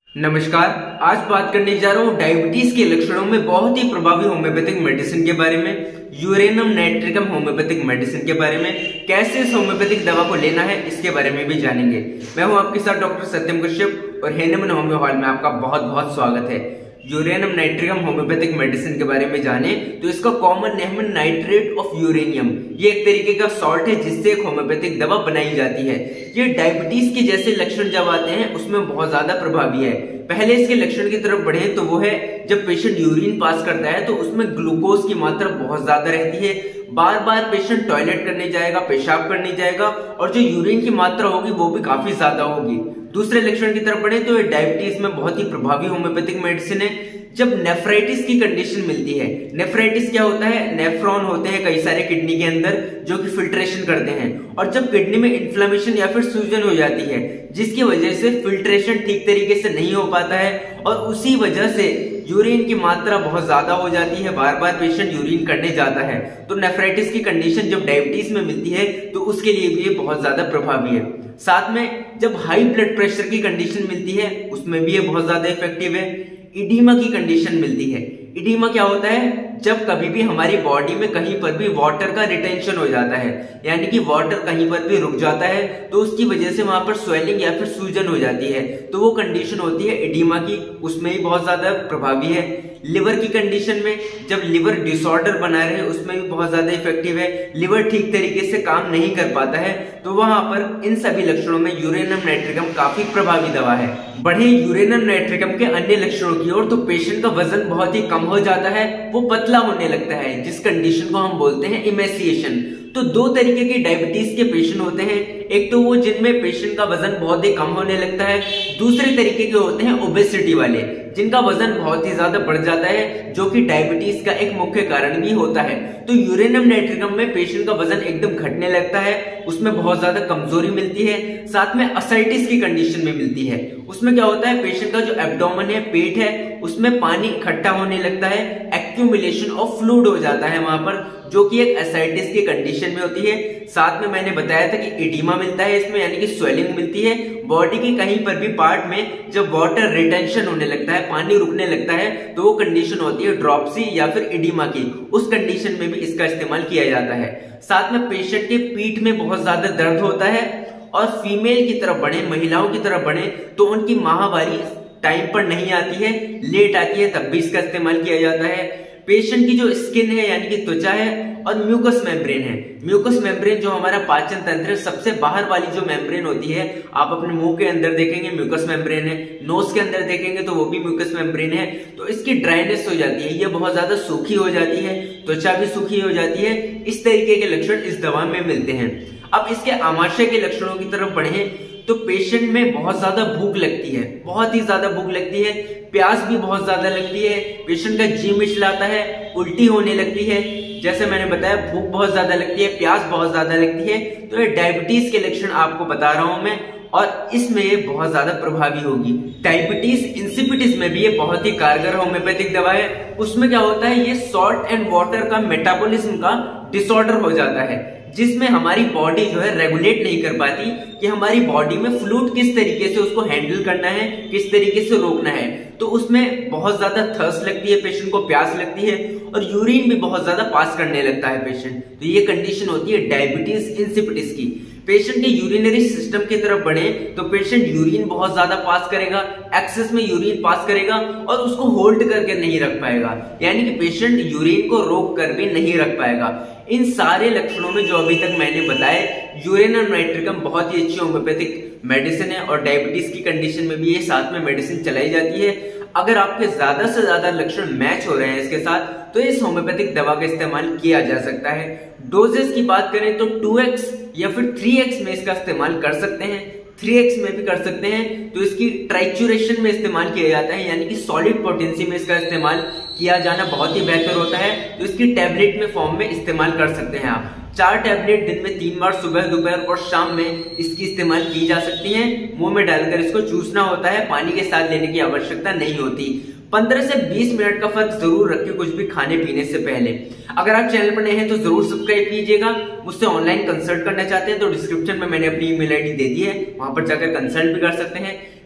नमस्कार। आज बात करने जा रहा हूँ डायबिटीज के लक्षणों में बहुत ही प्रभावी होम्योपैथिक मेडिसिन के बारे में, यूरेनियम नाइट्रिकम होम्योपैथिक मेडिसिन के बारे में। कैसे इस होम्योपैथिक दवा को लेना है इसके बारे में भी जानेंगे। मैं हूँ आपके साथ डॉक्टर सत्यम कश्यप और हेनेमन होम्यो हॉल में आपका बहुत बहुत स्वागत है। यूरेनियम नाइट्रिकम होम्योपैथिक मेडिसिन के बारे में जाने तो इसका कॉमन नेम है नाइट्रेट ऑफ यूरेनियम। ये एक तरीके का सॉल्ट है जिससे एक होम्योपैथिक दवा बनाई जाती है। ये डायबिटीज के जैसे लक्षण जब आते हैं उसमें बहुत ज्यादा प्रभावी है। पहले इसके लक्षण की तरफ बढ़े तो वो है जब पेशेंट यूरिन पास करता है तो उसमें ग्लूकोज की मात्रा बहुत ज्यादा रहती है। बार बार पेशेंट टॉयलेट करने जाएगा, पेशाब करने जाएगा और जो यूरिन की मात्रा होगी वो भी काफी ज्यादा होगी। दूसरे लक्षण की तरफ बढ़े तो ये डायबिटीज में बहुत ही प्रभावी होम्योपैथिक मेडिसिन है। जब नेफ्राइटिस की कंडीशन मिलती है, नेफ्राइटिस क्या होता है, नेफ्रॉन होते हैं कई सारे किडनी के अंदर जो कि फिल्ट्रेशन करते हैं, और जब किडनी में इन्फ्लेमेशन या फिर सूजन हो जाती है जिसकी वजह से फिल्ट्रेशन ठीक तरीके से नहीं हो पाता है और उसी वजह से यूरिन की मात्रा बहुत ज्यादा हो जाती है, बार बार पेशेंट यूरिन करने जाता है, तो नेफ्राइटिस की कंडीशन जब डायबिटीज में मिलती है तो उसके लिए भी ये बहुत ज्यादा प्रभावी है। साथ में जब हाई ब्लड प्रेशर की कंडीशन मिलती है उसमें भी ये बहुत ज्यादा इफेक्टिव है। इडीमा की कंडीशन मिलती है। इडीमा क्या होता है, जब कभी भी हमारी बॉडी में कहीं पर भी वाटर का रिटेंशन हो जाता है, यानी कि वाटर कहीं पर भी रुक जाता है तो उसकी वजह से वहां पर स्वेलिंग या फिर सूजन हो जाती है, तो वो कंडीशन होती है इडीमा की, उसमें भी बहुत ज्यादा प्रभावी है। लिवर की कंडीशन में जब लिवर डिसऑर्डर बना रहे उसमें भी बहुत ज्यादा इफेक्टिव है। लिवर ठीक तरीके से काम नहीं कर पाता है तो वहां पर इन सभी लक्षणों में यूरेनियम नाइट्रिकम काफी प्रभावी दवा है। बढ़े यूरेनियम नाइट्रिकम के अन्य लक्षणों की ओर तो पेशेंट का वजन बहुत ही कम हो जाता है, वो पतला होने लगता है जिस कंडीशन को हम बोलते हैं इमेसिएशन। तो दो तरीके के डायबिटीज के पेशेंट होते हैं, एक तो वो जिनमें पेशेंट का वजन बहुत ही कम होने लगता है, दूसरे तरीके के होते हैं ओबेसिटी वाले जिनका वजन बहुत ही ज्यादा बढ़ जाता है जो कि डायबिटीज का एक मुख्य कारण भी होता है। तो यूरेनियम नाइट्रिकम में पेशेंट का वजन एकदम घटने लगता है, उसमें बहुत ज्यादा कमजोरी मिलती है, साथ में असाइटिस की कंडीशन में मिलती है। उसमें क्या होता है, पेशेंट का जो एब्डोमेन है, पेट है, उसमें पानी इकट्ठा होने लगता है, एक्यूमुलेशन ऑफ फ्लूइड हो जाता है वहां पर, जो कि एक एसाइटिस की कंडीशन में होती है। साथ में मैंने बताया था कि एडिमा मिलता है इसमें, यानी कि स्वेलिंग मिलती है बॉडी की कहीं पर भी पार्ट में। जब वाटर रिटेंशन होने लगता है, पानी रुकने लगता है, तो वो कंडीशन होती है ड्रॉपसी या फिर एडिमा की, उस कंडीशन में भी इसका इस्तेमाल किया जाता है। साथ में पेशेंट के पीठ में बहुत ज्यादा दर्द होता है और फीमेल की तरफ बढ़े, महिलाओं की तरफ बढ़े तो उनकी माहवारी टाइम पर नहीं आती है, लेट आती है, तब भी इसका इस्तेमाल किया जाता है। पेशेंट की जो स्किन है यानी कि त्वचा है और म्यूकस मेम्ब्रेन है, म्यूकस मेम्ब्रेन जो हमारा पाचन तंत्र सबसे बाहर वाली जो मेम्ब्रेन होती है, आप अपने मुंह के अंदर देखेंगे म्यूकस मेम्ब्रेन है, नोज के अंदर देखेंगे तो वो भी म्यूकस मेम्ब्रेन है, तो इसकी ड्राइनेस हो जाती है, ये बहुत ज्यादा सूखी हो जाती है, त्वचा भी सूखी हो जाती है। इस तरीके के लक्षण इस दवा में मिलते हैं। अब इसके आमाशय के लक्षणों की तरफ बढ़े तो पेशेंट में बहुत ज्यादा भूख लगती है, बहुत ही ज्यादा भूख लगती है, प्यास भी बहुत ज्यादा लगती है, पेशेंट का जी मिचलाता है, उल्टी होने लगती है, जैसे मैंने बताया भूख बहुत ज्यादा लगती है, प्यास बहुत ज्यादा लगती है। तो ये डायबिटीज के लक्षण आपको बता रहा हूं मैं, और इसमें ये बहुत ज्यादा प्रभावी होगी। डायबिटीज इंसिपिडिस में भी ये बहुत ही कारगर होम्योपैथिक दवा है। उसमें क्या होता है, ये सॉल्ट एंड वाटर का मेटाबॉलिज्म का डिसऑर्डर हो जाता है जिसमें हमारी बॉडी जो है रेगुलेट नहीं कर पाती कि हमारी बॉडी में फ्लूइड किस तरीके से उसको हैंडल करना है, किस तरीके से रोकना है। तो उसमें बहुत ज्यादा थर्स्ट लगती है, पेशेंट को प्यास लगती है और यूरिन भी बहुत ज्यादा पास करने लगता है पेशेंट। तो ये कंडीशन होती है डायबिटीज इंसिपिडिस की। पेशेंट के यूरिनरी सिस्टम की तरफ बढ़े तो पेशेंट यूरिन बहुत ज्यादा पास करेगा, एक्सेस में यूरिन पास करेगा और उसको होल्ड करके नहीं रख पाएगा, यानी कि पेशेंट यूरिन को रोक कर भी नहीं रख पाएगा। इन सारे लक्षणों में जो अभी तक मैंने बताए, यूरेनियम नाइट्रिकम बहुत ही अच्छी होम्योपैथिक मेडिसिन है और डायबिटीज की कंडीशन में भी ये साथ में मेडिसिन चलाई जाती है। अगर आपके ज्यादा से ज्यादा लक्षण मैच हो रहे हैं इसके साथ तो इस होम्योपैथिक दवा का इस्तेमाल किया जा सकता है। डोजेस की बात करें तो 2x या फिर 3x में इसका इस्तेमाल कर सकते हैं, 3x में भी कर सकते हैं। तो इसकी ट्राइचुरेशन में इस्तेमाल किया जाता है, यानी कि सॉलिड पोटेंसी में इसका इस्तेमाल किया जाना बहुत ही बेहतर होता है। तो इसकी टैबलेट में फॉर्म में इस्तेमाल कर सकते हैं आप। 4 टैबलेट दिन में 3 बार, सुबह, दोपहर और शाम में इसकी इस्तेमाल की जा सकती है। मुंह में डालकर इसको चूसना होता है, पानी के साथ लेने की आवश्यकता नहीं होती। 15 से 20 मिनट का फर्क जरूर रखिए कुछ भी खाने पीने से पहले। अगर आप चैनल पर नए हैं तो जरूर सब्सक्राइब कीजिएगा। मुझसे ऑनलाइन कंसल्ट करना चाहते हैं तो डिस्क्रिप्शन में मैंने अपनी ईमेल आईडी दे दी है, वहां पर जाकर कंसल्ट भी कर सकते हैं।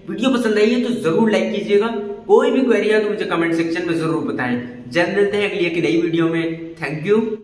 वीडियो पसंद आई है तो जरूर लाइक कीजिएगा। कोई भी क्वेरी है तो मुझे कमेंट सेक्शन में जरूर बताएं। जल्द मिलते हैं अगली एक नई वीडियो में। Thank you.